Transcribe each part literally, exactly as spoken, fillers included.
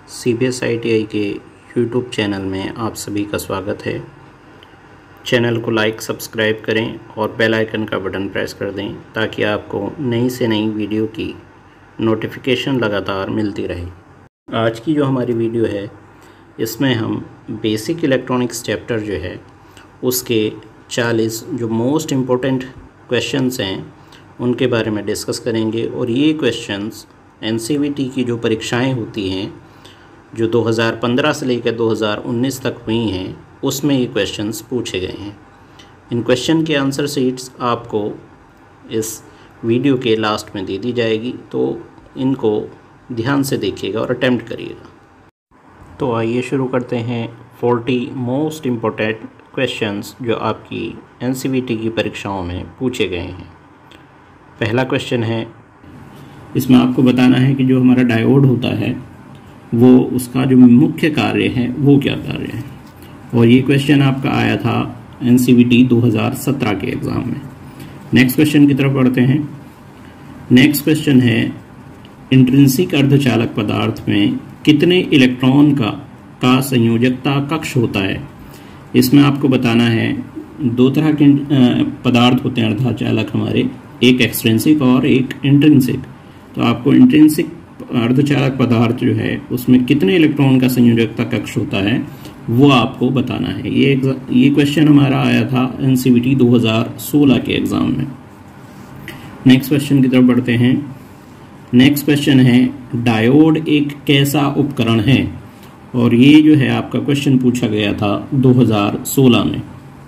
C B S I T I के YouTube channel में आप सभी का स्वागत है। चैनल को लाइक सब्सक्राइब करें और बेल आइकन का बटन प्रेस कर दें ताकि आपको नई से नई वीडियो की नोटिफिकेशन लगातार मिलती रहे। आज की जो हमारी वीडियो है इसमें हम बेसिक इलेक्ट्रॉनिक्स चैप्टर जो है उसके चालीस जो मोस्ट इम्पोर्टेंट क्वेश्चंस हैं उनके बारे में डिस्कस करेंगे। और ये questions N C V T की जो परीक्षाएं होती हैं जो दो हज़ार पंद्रह से लेकर दो हज़ार उन्नीस तक हुई हैं उसमें ये क्वेश्चंस पूछे गए हैं। इन क्वेश्चन के आंसर शीट्स आपको इस वीडियो के लास्ट में दे दी जाएगी, तो इनको ध्यान से देखिएगा और अटेम्प्ट करिएगा। तो आइए शुरू करते हैं चालीस मोस्ट इम्पोर्टेंट क्वेश्चंस जो आपकी एन सी वी टी की परीक्षाओं में पूछे गए हैं। पहला क्वेश्चन है, इसमें आपको बताना है कि जो हमारा डायोड होता है वो उसका जो मुख्य कार्य है वो क्या कार्य है। और ये क्वेश्चन आपका आया था एन सी वी टी दो हज़ार सत्रह के एग्ज़ाम में। नेक्स्ट क्वेश्चन की तरफ बढ़ते हैं। नेक्स्ट क्वेश्चन है, इंट्रिंसिक अर्धचालक पदार्थ में कितने इलेक्ट्रॉन का का संयोजकता कक्ष होता है। इसमें आपको बताना है दो तरह के पदार्थ होते हैं अर्धचालक हमारे, एक एक्सट्रिंसिक और एक इंट्रिंसिक। तो आपको इंट्रिंसिक अर्धचालक पदार्थ जो है उसमें कितने इलेक्ट्रॉन का संयोजकता कक्ष होता है वो आपको बताना है। ये ये क्वेश्चन हमारा आया था एन सी वी टी दो हज़ार सोलह के एग्जाम में। नेक्स्ट क्वेश्चन की तरफ बढ़ते हैं। नेक्स्ट क्वेश्चन है, डायोड एक कैसा उपकरण है। और ये जो है आपका क्वेश्चन पूछा गया था दो हज़ार सोलह में।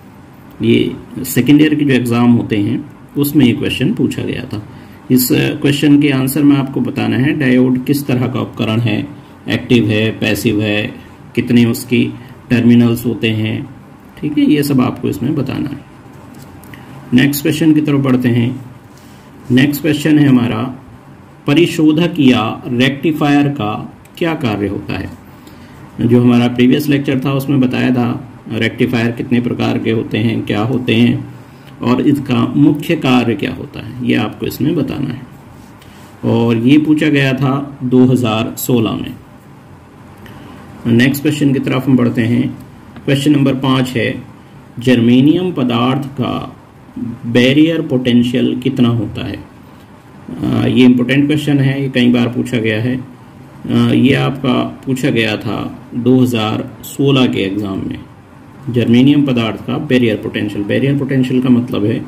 ये सेकेंड ईयर के जो एग्ज़ाम होते हैं उसमें ये क्वेश्चन पूछा गया था। इस क्वेश्चन के आंसर में आपको बताना है डायोड किस तरह का उपकरण है, एक्टिव है, पैसिव है, कितने उसकी टर्मिनल्स होते हैं, ठीक है, ये सब आपको इसमें बताना है। नेक्स्ट क्वेश्चन की तरफ बढ़ते हैं। नेक्स्ट क्वेश्चन है हमारा, परिशोधक या रेक्टिफायर का क्या कार्य होता है। जो हमारा प्रीवियस लेक्चर था उसमें बताया था रेक्टिफायर कितने प्रकार के होते हैं, क्या होते हैं और इसका मुख्य कार्य क्या होता है, ये आपको इसमें बताना है। और ये पूछा गया था दो हज़ार सोलह में। नेक्स्ट क्वेश्चन की तरफ हम बढ़ते हैं। क्वेश्चन नंबर पाँच है, जर्मेनियम पदार्थ का बैरियर पोटेंशियल कितना होता है। आ, ये इम्पोर्टेंट क्वेश्चन है, ये कई बार पूछा गया है। आ, ये आपका पूछा गया था दो हज़ार सोलह के एग्ज़ाम में। जर्मेनियम पदार्थ का बैरियर पोटेंशियल, बैरियर पोटेंशियल का मतलब है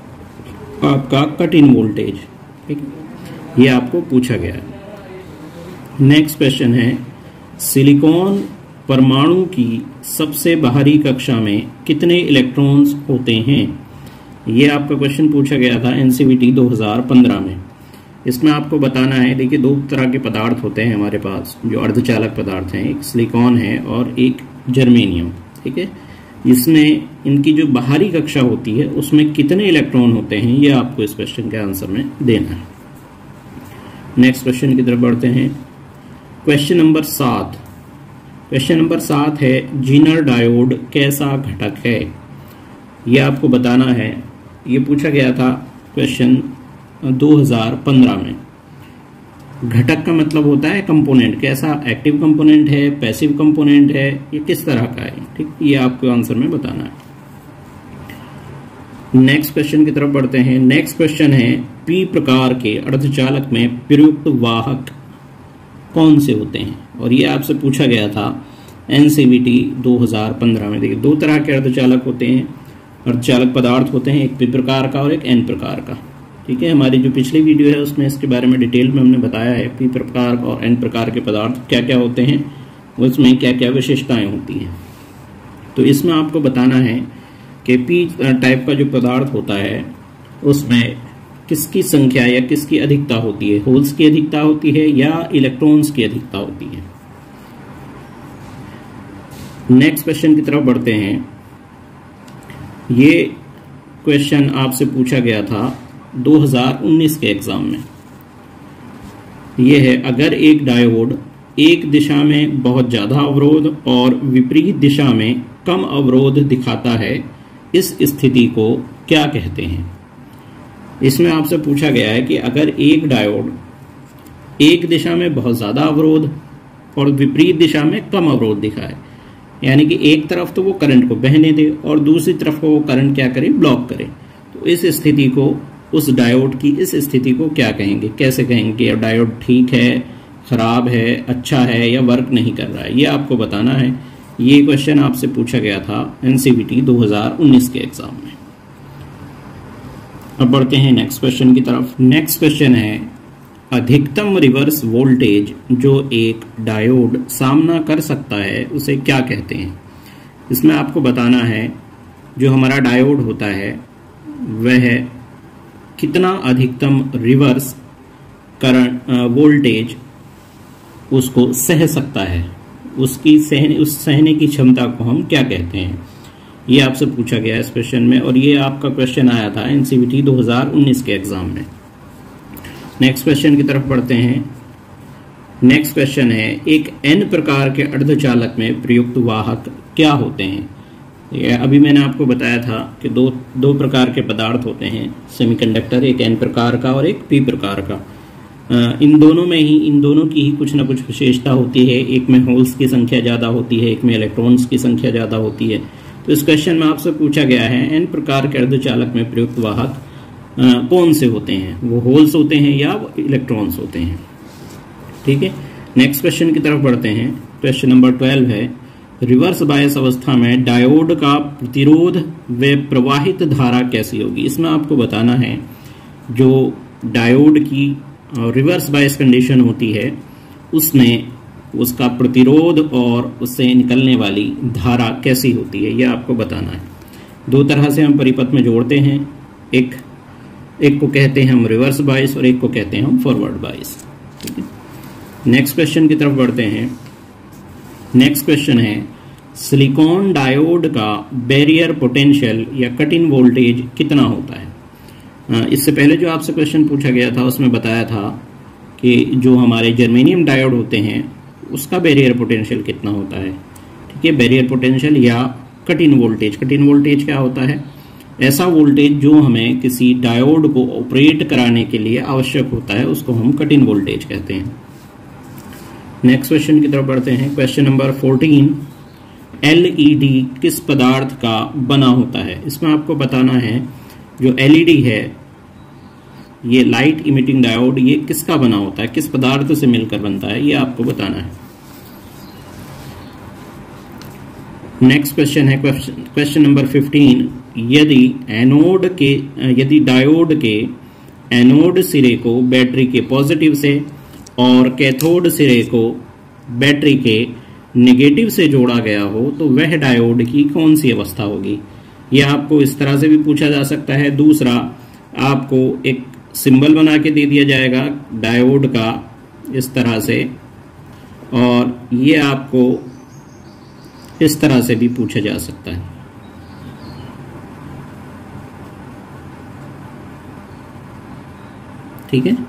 आपका कट इन वोल्टेज, ठीक, ये आपको पूछा गया है। नेक्स्ट क्वेश्चन है, सिलिकॉन परमाणु की सबसे बाहरी कक्षा में कितने इलेक्ट्रॉन्स होते हैं। ये आपका क्वेश्चन पूछा गया था एन सी वी टी दो हज़ार पंद्रह में। इसमें आपको बताना है, देखिए दो तरह के पदार्थ होते हैं हमारे पास जो अर्धचालक पदार्थ हैं, एक सिलिकॉन है और एक जर्मेनियम, ठीक है। इसमें इनकी जो बाहरी कक्षा होती है उसमें कितने इलेक्ट्रॉन होते हैं ये आपको इस क्वेश्चन के आंसर में देना है। नेक्स्ट क्वेश्चन की तरफ बढ़ते हैं। क्वेश्चन नंबर सात। क्वेश्चन नंबर सात है, जीनर डायोड कैसा घटक है। ये आपको बताना है। ये पूछा गया था क्वेश्चन दो हज़ार पंद्रह में। घटक का मतलब होता है कंपोनेंट, कैसा, एक्टिव कंपोनेंट है, पैसिव कंपोनेंट है, ये किस तरह का है, ठीक, ये आपको आंसर में बताना है। नेक्स्ट क्वेश्चन की तरफ बढ़ते हैं। नेक्स्ट क्वेश्चन है, पी प्रकार के अर्धचालक में प्रयुक्त वाहक कौन से होते हैं। और ये आपसे पूछा गया था एन सी वी टी दो हज़ार पंद्रह में। देखिए दो तरह के अर्धचालक होते हैं, अर्धचालक पदार्थ होते हैं, एक पी प्रकार का और एक एन प्रकार का, ठीक है। हमारी जो पिछली वीडियो है उसमें इसके बारे में डिटेल में हमने बताया है पी प्रकार और एन प्रकार के पदार्थ क्या क्या होते हैं, उसमें क्या क्या विशेषताएं होती हैं। तो इसमें आपको बताना है कि पी टाइप का जो पदार्थ होता है उसमें किसकी संख्या या किसकी अधिकता होती है, होल्स की अधिकता होती है या इलेक्ट्रॉन्स की अधिकता होती है। नेक्स्ट क्वेश्चन की तरफ बढ़ते हैं। ये क्वेश्चन आपसे पूछा गया था दो हज़ार उन्नीस के एग्जाम में। यह है, अगर एक डायोड एक दिशा में बहुत ज्यादा अवरोध और विपरीत दिशा में कम अवरोध दिखाता है, इस स्थिति को क्या कहते हैं। इसमें आपसे पूछा गया है कि अगर एक डायोड एक दिशा में बहुत ज्यादा अवरोध और विपरीत दिशा में कम अवरोध दिखाए, यानी कि एक तरफ तो वो करंट को बहने दे और दूसरी तरफ को वो करंट क्या करे, ब्लॉक करे। तो इस स्थिति को, उस डायोड की इस स्थिति को क्या कहेंगे, कैसे कहेंगे कि डायोड ठीक है, खराब है, अच्छा है या वर्क नहीं कर रहा है, ये आपको बताना है। ये क्वेश्चन आपसे पूछा गया था एनसीवीटी दो हज़ार उन्नीस के एग्जाम में। अब बढ़ते हैं नेक्स्ट क्वेश्चन की तरफ। नेक्स्ट क्वेश्चन है, अधिकतम रिवर्स वोल्टेज जो एक डायोड सामना कर सकता है उसे क्या कहते हैं। इसमें आपको बताना है जो हमारा डायोड होता है वह कितना अधिकतम रिवर्स करंट वोल्टेज उसको सह सकता है, उसकी सहने उस सहने की क्षमता को हम क्या कहते हैं। ये आपसे पूछा गया है इस क्वेश्चन में, और ये आपका क्वेश्चन आया था एनसीवीटी दो हज़ार उन्नीस के एग्जाम में। नेक्स्ट क्वेश्चन की तरफ बढ़ते हैं। नेक्स्ट क्वेश्चन है, एक एन प्रकार के अर्धचालक में प्रयुक्त वाहक क्या होते हैं। ये अभी मैंने आपको बताया था कि दो दो प्रकार के पदार्थ होते हैं सेमीकंडक्टर, एक एन प्रकार का और एक पी प्रकार का। इन दोनों में ही इन दोनों की ही कुछ ना कुछ विशेषता होती है। एक में होल्स की संख्या ज़्यादा होती है, एक में इलेक्ट्रॉन्स की संख्या ज़्यादा होती है। तो इस क्वेश्चन में आपसे पूछा गया है एन प्रकार के अर्धचालक में प्रयुक्त वाहक कौन से होते हैं, वो होल्स होते हैं या इलेक्ट्रॉन्स होते हैं। ठीक है, नेक्स्ट क्वेश्चन की तरफ बढ़ते हैं। क्वेश्चन नंबर ट्वेल्व है, रिवर्स बायस अवस्था में डायोड का प्रतिरोध व प्रवाहित धारा कैसी होगी। इसमें आपको बताना है जो डायोड की रिवर्स बायस कंडीशन होती है उसमें उसका प्रतिरोध और उससे निकलने वाली धारा कैसी होती है, यह आपको बताना है। दो तरह से हम परिपथ में जोड़ते हैं, एक एक को कहते हैं हम रिवर्स बायस और एक को कहते हैं हम फॉरवर्ड बायस। ठीक है, नेक्स्ट क्वेश्चन की तरफ बढ़ते हैं। नेक्स्ट क्वेश्चन है, सिलिकॉन डायोड का बैरियर पोटेंशियल या कट इन वोल्टेज कितना होता है। इससे पहले जो आपसे क्वेश्चन पूछा गया था उसमें बताया था कि जो हमारे जर्मेनियम डायोड होते हैं उसका बैरियर पोटेंशियल कितना होता है। ठीक है, बैरियर पोटेंशियल या cut in voltage. Cut in voltage क्या होता है, ऐसा वोल्टेज जो हमें किसी डायोड को ऑपरेट कराने के लिए आवश्यक होता है उसको हम कट इन वोल्टेज कहते हैं। नेक्स्ट क्वेश्चन की तरफ बढ़ते हैं। क्वेश्चन नंबर फोर्टीन, एलईडी किस पदार्थ का बना होता है। इसमें आपको बताना है जो एलईडी है, ये लाइट इमिटिंग डायोड, ये किसका बना होता है, किस पदार्थ से मिलकर बनता है, ये आपको बताना है। नेक्स्ट क्वेश्चन है क्वेश्चन नंबर फिफ्टीन, यदि एनोड के यदि डायोड के एनोड सिरे को बैटरी के पॉजिटिव से और कैथोड सिरे को बैटरी के नेगेटिव से जोड़ा गया हो तो वह डायोड की कौन सी अवस्था होगी। यह आपको इस तरह से भी पूछा जा सकता है। दूसरा, आपको एक सिंबल बना के दे दिया जाएगा डायोड का इस तरह से, और ये आपको इस तरह से भी पूछा जा सकता है। ठीक है,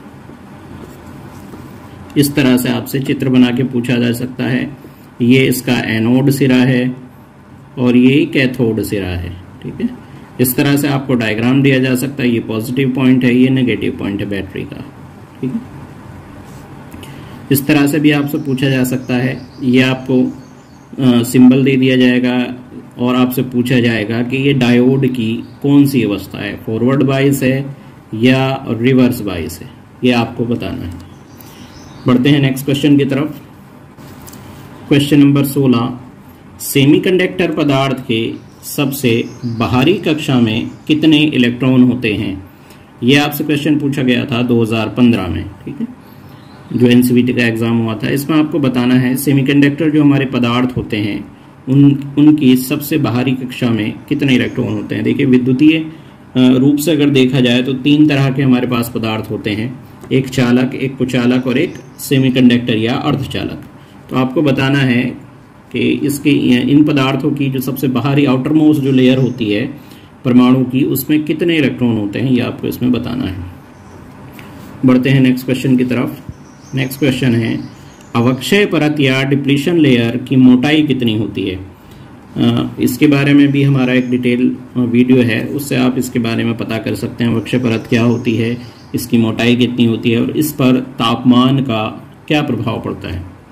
इस तरह से आपसे चित्र बना के पूछा जा सकता है। ये इसका एनोड सिरा है और ये कैथोड सिरा है। ठीक है, इस तरह से आपको डायग्राम दिया जा सकता है। ये पॉजिटिव पॉइंट है, ये नेगेटिव पॉइंट है बैटरी का। ठीक है, इस तरह से भी आपसे पूछा जा सकता है। ये आपको सिंबल दे दिया जाएगा और आपसे पूछा जाएगा कि ये डायोड की कौन सी अवस्था है, फॉरवर्ड बायस है या रिवर्स बायस है, ये आपको बताना है। बढ़ते हैं नेक्स्ट क्वेश्चन की तरफ। क्वेश्चन नंबर सोलह, सेमीकंडक्टर पदार्थ के सबसे बाहरी कक्षा में कितने इलेक्ट्रॉन होते हैं। यह आपसे क्वेश्चन पूछा गया था दो हज़ार पंद्रह में। ठीक है, जो एनसीवीटी का एग्जाम हुआ था। इसमें आपको बताना है सेमीकंडक्टर जो हमारे पदार्थ होते हैं उन उनकी सबसे बाहरी कक्षा में कितने इलेक्ट्रॉन होते हैं। देखिए, विद्युतीय रूप से अगर देखा जाए तो तीन तरह के हमारे पास पदार्थ होते हैं, एक चालक, एक कुचालक और एक सेमीकंडक्टर या अर्धचालक। तो आपको बताना है कि इसके इन पदार्थों की जो सबसे बाहरी आउटर मोस्ट जो लेयर होती है परमाणु की, उसमें कितने इलेक्ट्रॉन होते हैं, ये आपको इसमें बताना है। बढ़ते हैं नेक्स्ट क्वेश्चन की तरफ। नेक्स्ट क्वेश्चन है, अवक्षय परत या डिप्लीशन लेयर की मोटाई कितनी होती है। आ, इसके बारे में भी हमारा एक डिटेल वीडियो है, उससे आप इसके बारे में पता कर सकते हैं अवक्षय परत क्या होती है, इसकी मोटाई कितनी होती है और इस पर तापमान का क्या प्रभाव पड़ता है।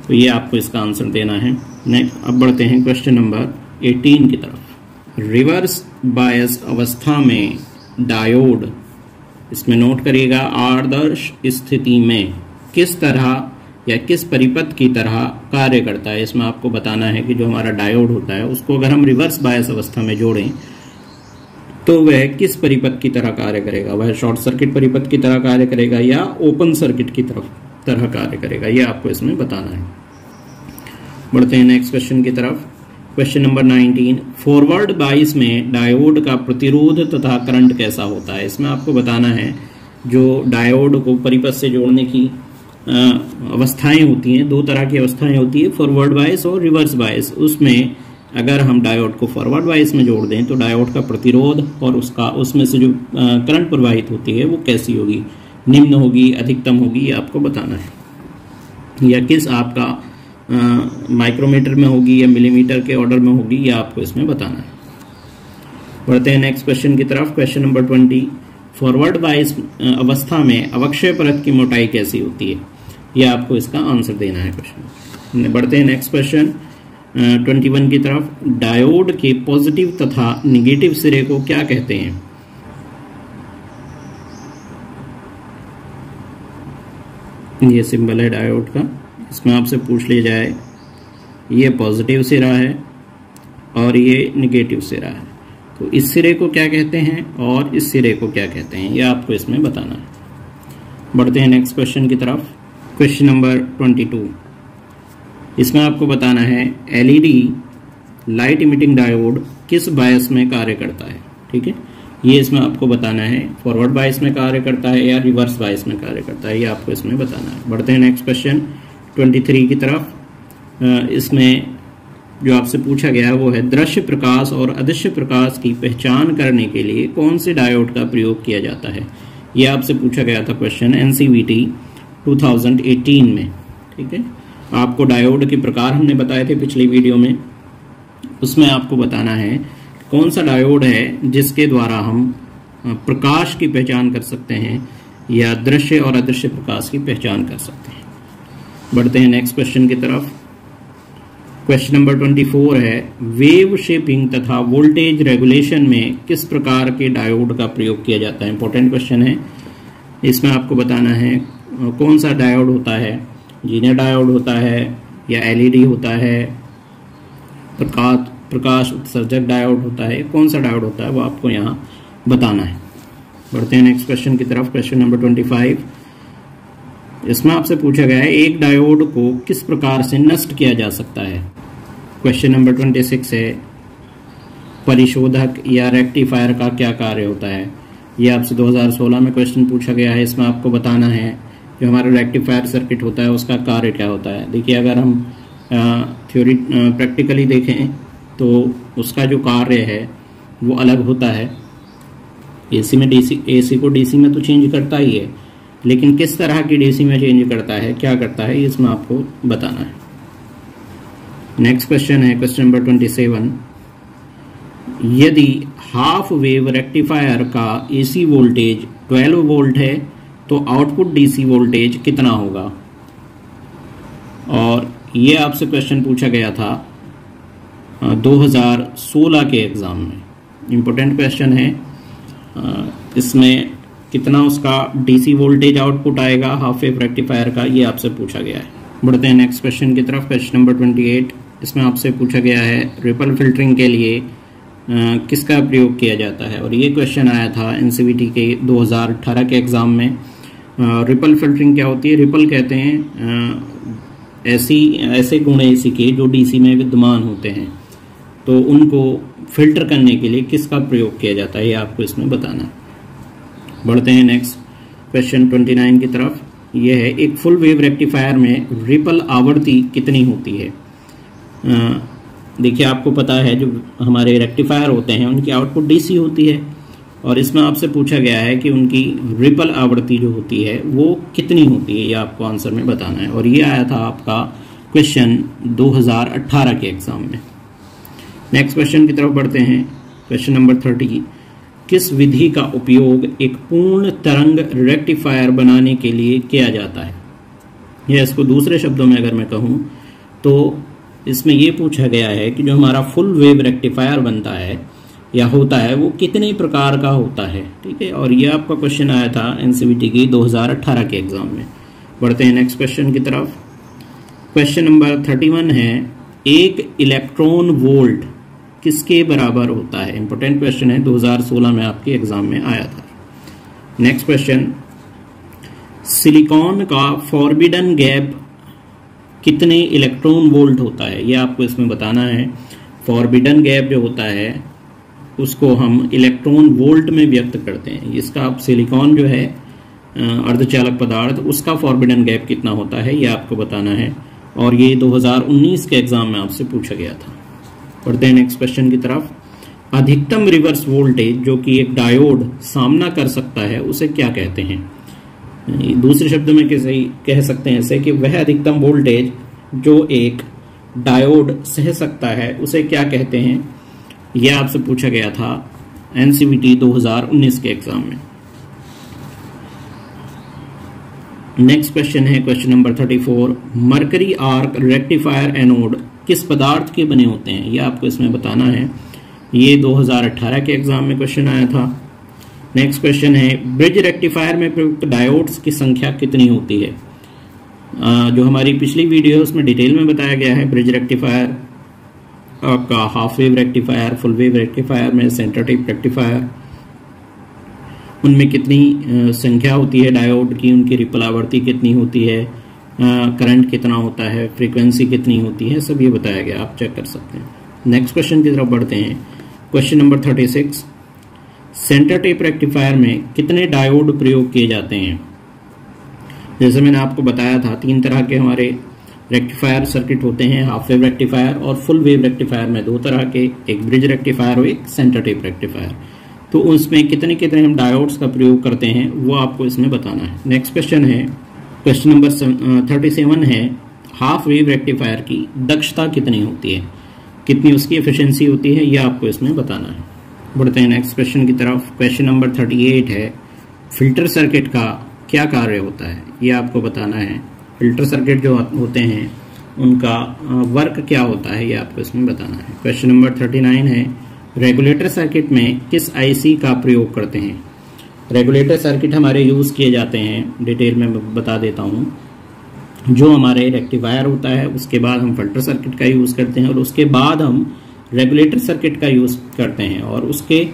तो ये आपको इसका आंसर देना है। नेक्स्ट अब बढ़ते हैं क्वेश्चन नंबर अठारह की तरफ। रिवर्स बायस अवस्था में डायोड, इसमें नोट करिएगा, आदर्श स्थिति में किस तरह या किस परिपथ की तरह कार्य करता है। इसमें आपको बताना है कि जो हमारा डायोड होता है उसको अगर हम रिवर्स बायस अवस्था में जोड़ें तो वह किस परिपथ की तरह कार्य करेगा। वह शॉर्ट सर्किट परिपथ की तरह कार्य करेगा या ओपन सर्किट की तरफ तरह कार्य करेगा, ये आपको इसमें बताना है। बढ़ते हैं नेक्स्ट क्वेश्चन की तरफ। क्वेश्चन नंबर उन्नीस, फॉरवर्ड बायस में डायोड का प्रतिरोध तथा करंट कैसा होता है। इसमें आपको बताना है जो डायोड को परिपथ से जोड़ने की अवस्थाएं होती हैं, दो तरह की अवस्थाएं होती है, फॉरवर्ड बायस और रिवर्स बायस। उसमें अगर हम डायोड को फॉरवर्ड बायस में जोड़ दें तो डायोड का प्रतिरोध और उसका उसमें से जो करंट प्रवाहित होती है वो कैसी होगी, निम्न होगी, अधिकतम होगी, ये आपको बताना है। या किस आपका माइक्रोमीटर में होगी या मिलीमीटर के ऑर्डर में होगी, ये आपको इसमें बताना है। बढ़ते हैं नेक्स्ट क्वेश्चन की तरफ। क्वेश्चन नंबर बीस, फॉरवर्ड बायस अवस्था में अवक्षय परत की मोटाई कैसी होती है, ये आपको इसका आंसर देना है क्वेश्चन। बढ़ते हैं नेक्स्ट क्वेश्चन इक्कीस की तरफ। डायोड के पॉजिटिव तथा निगेटिव सिरे को क्या कहते हैं। ये सिंबल है डायोड का, इसमें आपसे पूछ लिया जाए ये पॉजिटिव सिरा है और ये निगेटिव सिरा है, तो इस सिरे को क्या कहते हैं और इस सिरे को क्या कहते हैं, ये आपको इसमें बताना है। बढ़ते हैं नेक्स्ट क्वेश्चन की तरफ। क्वेश्चन नंबर बाईस, इसमें आपको बताना है एलईडी लाइट इमिटिंग डायोड किस बायस में कार्य करता है। ठीक है, ये इसमें आपको बताना है फॉरवर्ड बायस में कार्य करता है या रिवर्स बायस में कार्य करता है, ये आपको इसमें बताना है। बढ़ते हैं नेक्स्ट क्वेश्चन तेईस की तरफ। इसमें जो आपसे पूछा गया है वो है दृश्य प्रकाश और अदृश्य प्रकाश की पहचान करने के लिए कौन से डायोड का प्रयोग किया जाता है। ये आपसे पूछा गया था क्वेश्चन एनसीवीटी दो हज़ार अठारह में। ठीक है, आपको डायोड के प्रकार हमने बताए थे पिछली वीडियो में, उसमें आपको बताना है कौन सा डायोड है जिसके द्वारा हम प्रकाश की पहचान कर सकते हैं या दृश्य और अदृश्य प्रकाश की पहचान कर सकते हैं। बढ़ते हैं नेक्स्ट क्वेश्चन की तरफ। क्वेश्चन नंबर चौबीस है वेव शेपिंग तथा वोल्टेज रेगुलेशन में किस प्रकार के डायोड का प्रयोग किया जाता है। इंपॉर्टेंट क्वेश्चन है, इसमें आपको बताना है कौन सा डायोड होता है, जीनियर डायोड होता है या एलईडी होता है, प्रकाश प्रकाश उत्सर्जक डायोड होता है, कौन सा डायोड होता है वो आपको यहाँ बताना है। बढ़ते हैं नेक्स्ट क्वेश्चन की तरफ। क्वेश्चन नंबर पच्चीस, इसमें आपसे पूछा गया है एक डायोड को किस प्रकार से नष्ट किया जा सकता है। क्वेश्चन नंबर छब्बीस है परिशोधक या रेक्टिफायर का क्या कार्य होता है। ये आपसे दो हज़ार सोलह में क्वेश्चन पूछा गया है। इसमें आपको बताना है जो हमारा रेक्टिफायर सर्किट होता है उसका कार्य क्या होता है। देखिए, अगर हम थ्योरी प्रैक्टिकली देखें तो उसका जो कार्य है वो अलग होता है। एसी में डीसी, एसी को डीसी में तो चेंज करता ही है, लेकिन किस तरह की डीसी में चेंज करता है, क्या करता है, इसमें आपको बताना है। नेक्स्ट क्वेश्चन है क्वेश्चन नंबर सत्ताईस, यदि हाफ वेव रेक्टिफायर का एसी वोल्टेज बारह वोल्ट है तो आउटपुट डीसी वोल्टेज कितना होगा। और ये आपसे क्वेश्चन पूछा गया था दो हज़ार सोलह के एग्जाम में। इम्पोर्टेंट क्वेश्चन है, इसमें कितना उसका डीसी वोल्टेज आउटपुट आएगा हाफ वेव रेक्टिफायर का, ये आपसे पूछा गया है। बढ़ते हैं नेक्स्ट क्वेश्चन की तरफ। क्वेश्चन नंबर अट्ठाईस, इसमें आपसे पूछा गया है रिपल फिल्टरिंग के लिए आ, किसका प्रयोग किया जाता है। और ये क्वेश्चन आया था एनसीवीटी के दो हज़ार अठारह के एग्जाम में। आ, रिपल फिल्टरिंग क्या होती है। रिपल कहते हैं आ, ऐसी ऐसे गुण एसी के जो डीसी में विद्यमान होते हैं, तो उनको फिल्टर करने के लिए किसका प्रयोग किया जाता है, ये आपको इसमें बताना है। बढ़ते हैं नेक्स्ट क्वेश्चन उनतीस की तरफ। यह है एक फुल वेव रेक्टिफायर में रिपल आवृत्ति कितनी होती है। देखिए, आपको पता है जो हमारे रेक्टिफायर होते हैं उनकी आउटपुट डीसी होती है, और इसमें आपसे पूछा गया है कि उनकी रिपल आवृत्ति जो होती है वो कितनी होती है, ये आपको आंसर में बताना है। और ये आया था आपका क्वेश्चन दो हज़ार अठारह के एग्जाम में। नेक्स्ट क्वेश्चन की तरफ बढ़ते हैं। क्वेश्चन नंबर तीस, किस विधि का उपयोग एक पूर्ण तरंग रेक्टिफायर बनाने के लिए किया जाता है। या इसको दूसरे शब्दों में अगर मैं कहूँ तो इसमें ये पूछा गया है कि जो हमारा फुल वेव रेक्टिफायर बनता है या होता है वो कितने प्रकार का होता है, ठीक है। और ये आपका क्वेश्चन आया था एनसीईआरटी की दो हज़ार अठारह के एग्जाम में। बढ़ते हैं नेक्स्ट क्वेश्चन की तरफ। क्वेश्चन नंबर थर्टी वन है, एक इलेक्ट्रॉन वोल्ट किसके बराबर होता है। इंपॉर्टेंट क्वेश्चन है, दो हज़ार सोलह में आपके एग्जाम में आया था। नेक्स्ट क्वेश्चन, सिलिकॉन का फॉरबिडन गैप कितने इलेक्ट्रॉन वोल्ट होता है, ये आपको इसमें बताना है। फॉरबिडन गैप जो होता है उसको हम इलेक्ट्रॉन वोल्ट में व्यक्त करते हैं। इसका सिलिकॉन जो है अर्धचालक पदार्थ, उसका फॉरबिडन गैप कितना होता है ये आपको बताना है, और ये दो हज़ार उन्नीस के एग्जाम में आपसे पूछा गया था। पढ़ते हैं नेक्स्ट क्वेश्चन की तरफ। अधिकतम रिवर्स वोल्टेज जो कि एक डायोड सामना कर सकता है उसे क्या कहते हैं। दूसरे शब्दों में कैसे कह सकते हैं ऐसे कि वह अधिकतम वोल्टेज जो एक डायोड सह सकता है उसे क्या कहते हैं, यह आपसे पूछा गया था एनसीईआरटी दो हज़ार उन्नीस के एग्जाम में। नेक्स्ट क्वेश्चन है question number thirty four, mercury arc rectifier anode किस पदार्थ के बने होते हैं, यह आपको इसमें बताना है। ये दो हज़ार अठारह के एग्जाम में क्वेश्चन आया था। नेक्स्ट क्वेश्चन है, ब्रिज रेक्टिफायर में प्रयुक्त डायोड्स की संख्या कितनी होती है। आ, जो हमारी पिछली वीडियो है उसमें डिटेल में बताया गया है। ब्रिज रेक्टिफायर का half wave rectifier, full wave rectifier में, सेंटर टेप रेक्टिफायर, उनमें कितनी संख्या होती है डायोड की, उनकी रिपल आवृत्ति कितनी होती है, करंट कितना होता है, फ्रीक्वेंसी कितनी होती है, सब ये बताया गया, आप चेक कर सकते हैं। नेक्स्ट क्वेश्चन की तरफ बढ़ते हैं। Question number thirty six, centre tap rectifier में कितने डायोड प्रयोग किए जाते हैं। जैसे मैंने आपको बताया था तीन तरह के हमारे रेक्टिफायर सर्किट होते हैं, हाफ वेव रेक्टिफायर और फुल वेव रेक्टिफायर में दो तरह के, एक ब्रिज रेक्टिफायर और एक सेंटर टेप रेक्टिफायर। तो उसमें कितने कितने हम डायोड्स का प्रयोग करते हैं वो आपको इसमें बताना है। नेक्स्ट क्वेश्चन है क्वेश्चन नंबर थर्टी सेवन है, हाफ वेव रेक्टिफायर की दक्षता कितनी होती है, कितनी उसकी एफिशिएंसी होती है, यह आपको इसमें बताना है। बढ़ते हैं नेक्स्ट क्वेश्चन की तरफ। क्वेश्चन नंबर थर्टी एट है, फिल्टर सर्किट का क्या कार्य होता है, यह आपको बताना है। फिल्टर सर्किट जो होते हैं उनका वर्क क्या होता है, यह आपको इसमें बताना है। क्वेश्चन नंबर थर्टी नाइन है, रेगुलेटर सर्किट में किस आईसी का प्रयोग करते हैं। रेगुलेटर सर्किट हमारे यूज़ किए जाते हैं, डिटेल में बता देता हूँ। जो हमारे रेक्टिफायर होता है उसके बाद हम फिल्टर सर्किट का यूज़ करते हैं और उसके बाद हम रेगुलेटर सर्किट का यूज़ करते हैं, और उसके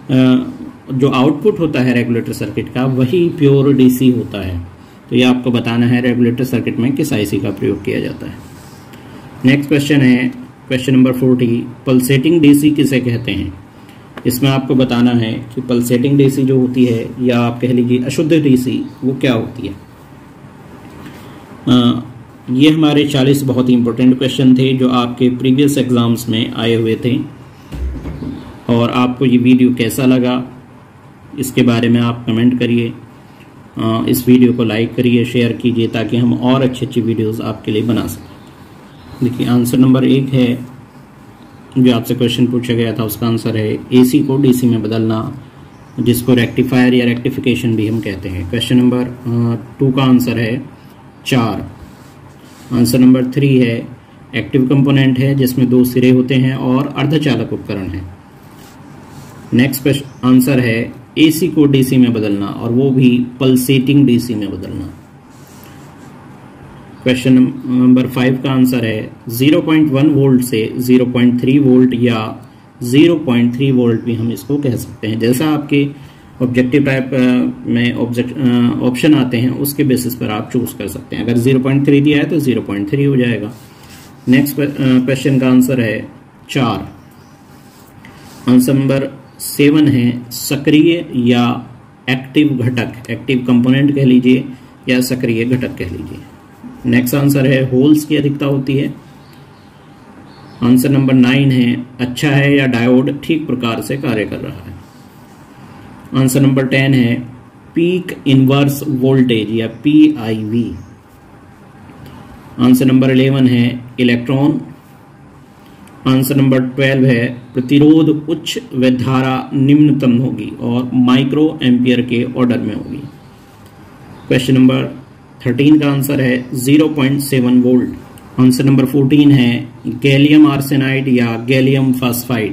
जो आउटपुट होता है रेगुलेटर सर्किट का वही प्योर डीसी होता है। तो ये आपको बताना है रेगुलेटर सर्किट में किस आईसी का प्रयोग किया जाता है। नेक्स्ट क्वेश्चन है question number forty, pulsating DC किसे कहते हैं। इसमें आपको बताना है कि पल्सेटिंग डीसी जो होती है या आप कह लीजिए अशुद्ध डीसी वो क्या होती है। आ, ये हमारे चालीस बहुत ही इंपॉर्टेंट क्वेश्चन थे जो आपके प्रीवियस एग्जाम्स में आए हुए थे, और आपको ये वीडियो कैसा लगा इसके बारे में आप कमेंट करिए। इस वीडियो को लाइक करिए, शेयर कीजिए ताकि हम और अच्छी अच्छी वीडियोस आपके लिए बना सकें। देखिए आंसर नंबर एक है जो आपसे क्वेश्चन पूछा गया था, उसका आंसर है एसी को डीसी में बदलना, जिसको रेक्टिफायर या रेक्टिफिकेशन भी हम कहते हैं। क्वेश्चन नंबर टू का आंसर है चार। आंसर नंबर थ्री है एक्टिव कंपोनेंट है जिसमें दो सिरे होते हैं और अर्धचालक उपकरण है। नेक्स्ट क्वेश्चन आंसर है एसी को डीसी में बदलना, और वो भी पल्सेटिंग डीसी में बदलना। क्वेश्चन नंबर फाइव का आंसर है ज़ीरो पॉइंट वन वोल्ट से ज़ीरो पॉइंट थ्री वोल्ट या ज़ीरो पॉइंट थ्री वोल्ट भी हम इसको कह सकते हैं। जैसा आपके ऑब्जेक्टिव टाइप में ऑप्शन आते हैं उसके बेसिस पर आप चूज कर सकते हैं। अगर ज़ीरो पॉइंट थ्री दिया है तो ज़ीरो पॉइंट थ्री हो जाएगा। नेक्स्ट क्वेश्चन का आंसर है चार। आंसर नंबर सेवन है सक्रिय या एक्टिव घटक, एक्टिव कंपोनेंट कह लीजिए या सक्रिय घटक कह लीजिए। नेक्स्ट आंसर है होल्स की अधिकता होती है। आंसर नंबर नाइन है अच्छा है या डायोड ठीक प्रकार से कार्य कर रहा है। आंसर नंबर टेन है पीक इनवर्स वोल्टेज या P I V. Answer number eleven है इलेक्ट्रॉन। आंसर नंबर ट्वेल्व है प्रतिरोध उच्च व धारा निम्नतम होगी और माइक्रो एम्पियर के ऑर्डर में होगी। क्वेश्चन नंबर थर्टीन का आंसर है zero point seven volt. Answer number fourteen है गैलियम आर्सेनाइड या gallium phosphide.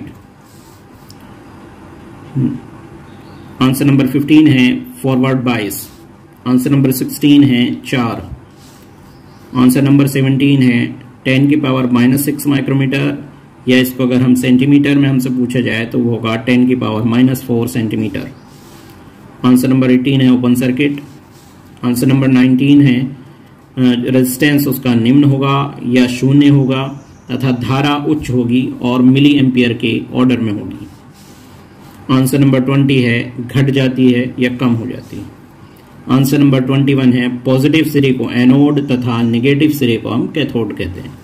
Answer number fifteen है forward bias. Answer number sixteen है चार। आंसर नंबर सेवनटीन है टेन की पावर माइनस सिक्स माइक्रोमीटर, या इसको अगर हम सेंटीमीटर में हमसे पूछा जाए तो वो होगा टेन की power minus four centimetre. Answer number eighteen है open circuit. Answer number nineteen है रेजिस्टेंस उसका निम्न होगा या शून्य होगा तथा धारा उच्च होगी और मिली एम्पियर के ऑर्डर में होगी। आंसर नंबर ट्वेंटी है घट जाती है या कम हो जाती है। आंसर नंबर ट्वेंटी वन है पॉजिटिव सिरे को एनोड तथा नेगेटिव सिरे को हम कैथोड कहते हैं।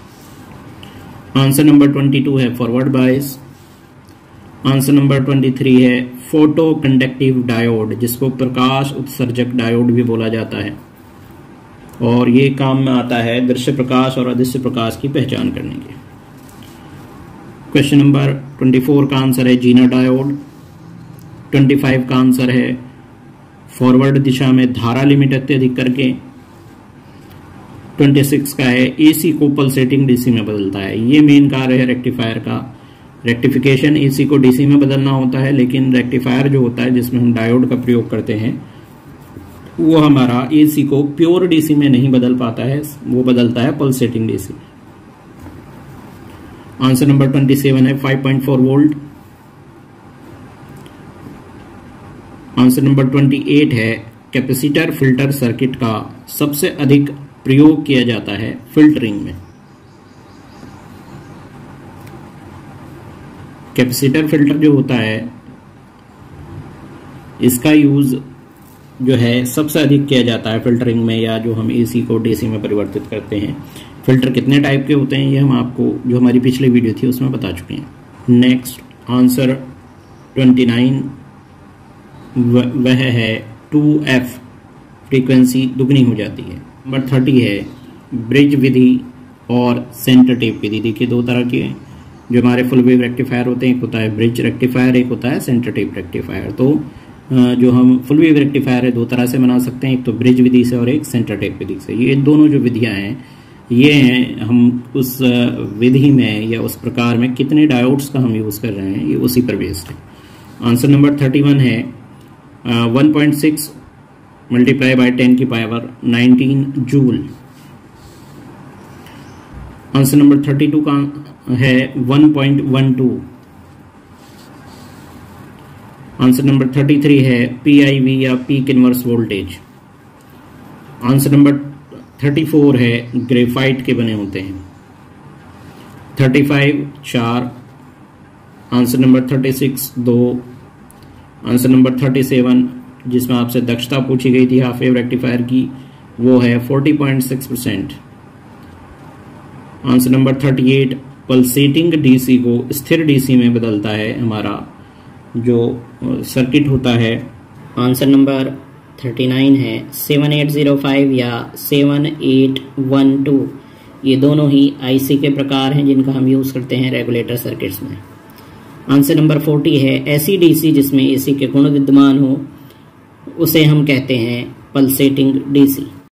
आंसर नंबर ट्वेंटी टू है forward bias. Answer number twenty three है फोटो कंडक्टिव डायोड, जिसको प्रकाश उत्सर्जक डायोड भी बोला जाता है, और ये काम में आता है दृश्य प्रकाश और अदृश्य प्रकाश की पहचान करने के। क्वेश्चन नंबर ट्वेंटी फोर का आंसर है जीना डायोड। ट्वेंटी फाइव का आंसर है फॉरवर्ड दिशा में धारा लिमिट अत्यधिक करके। ट्वेंटी सिक्स का है एसी को पल्सेटिंग डीसी में बदलता है। ये मेन कार्य है रेक्टिफायर का, रेक्टिफिकेशन एसी को डीसी में बदलना होता है, लेकिन रेक्टिफायर जो होता है जिसमें हम डायोड का प्रयोग करते हैं वो हमारा एसी को प्योर डीसी में नहीं बदल पाता है, वो बदलता है pulsating DC. Answer number twenty seven है five point four volt. Answer number twenty eight है कैपेसिटर फिल्टर सर्किट का सबसे अधिक प्रयोग किया जाता है फिल्टरिंग में। कैपेसिटर फिल्टर जो होता है इसका यूज जो है सबसे अधिक किया जाता है फिल्टरिंग में, या जो हम एसी को डीसी में परिवर्तित करते हैं। फिल्टर कितने टाइप के होते हैं ये हम आपको जो हमारी पिछली वीडियो थी उसमें बता चुके हैं। नेक्स्ट आंसर ट्वेंटी नाइन वह है टू एफ, फ्रीक्वेंसी दुगनी हो जाती है। नंबर थर्टी है ब्रिज विधि और सेंटर टेप विधि। देखिए दो तरह के जो हमारे फुल वेव रेक्टिफायर होते हैं, एक होता है ब्रिज रेक्टिफायर, एक होता है सेंटर टेप रेक्टिफायर। तो जो हम फुल वेव रेक्टिफायर है दो तरह से बना सकते हैं, एक तो ब्रिज विधि से और एक सेंटर टेप विधि से। ये दोनों जो विधियां हैं ये हैं हम उस विधि में या उस प्रकार में कितने डायोड्स का हम यूज कर रहे हैं ये उसी पर बेस्ड है। आंसर नंबर थर्टी वन है one point six multiply by ten की power nineteen joule. Answer number thirty two का है one point one two. Answer number thirty three है पीआईवी या peak inverse voltage. Answer number thirty four है graphite के बने होते हैं। थर्टी फाइव चार। आंसर नंबर थर्टी सिक्स दो। आंसर नंबर थर्टी सेवन जिसमें आपसे दक्षता पूछी गई थी हाफ वेव रेक्टिफायर की वो है forty point six percent. Answer number thirty eight pulsating DC को स्थिर डीसी में बदलता है हमारा जो सर्किट होता है। आंसर नंबर थर्टी नाइन है सेवन एट ज़ीरो फाइव या सेवन एट वन टू। ये दोनों ही आईसी के प्रकार हैं जिनका हम यूज़ करते हैं रेगुलेटर सर्किट्स में। आंसर नंबर फोर्टी है ऐसी डीसी जिसमें एसी के गुण विद्यमान हो उसे हम कहते हैं पल्सेटिंग डीसी।